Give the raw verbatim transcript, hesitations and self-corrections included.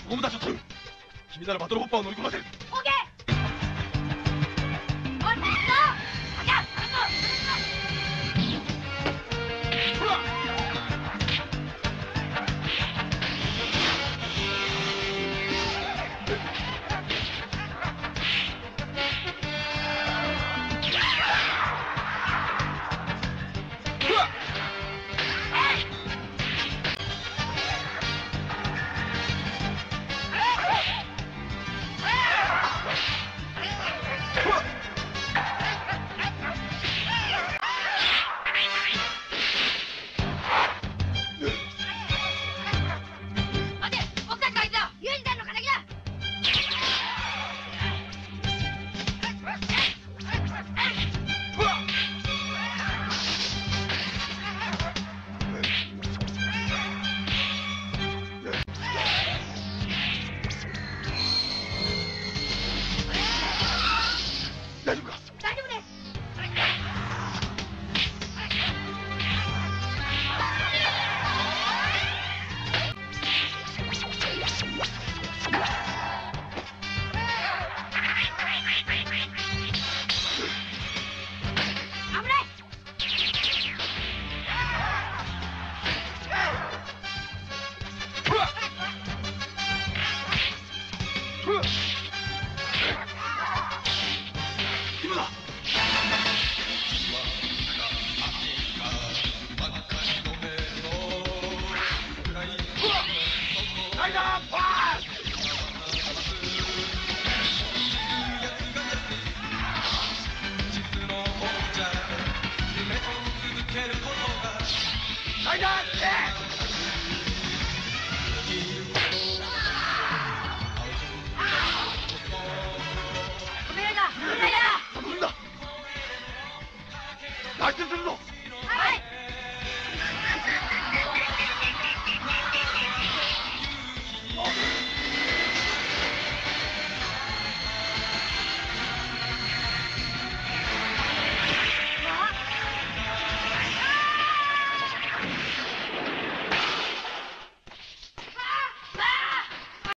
ゴムたちを取る。君ならバトルホッパーを乗りこなせる。 オッケー。おい、行くぞ。あきゃ、頼むぞ。 ほら。大丈夫か？ 大丈夫です。危ない。 今だ。ライダーパース。ライダーキッお願いだ。お願いだ。 頼んだ。脱出するぞ。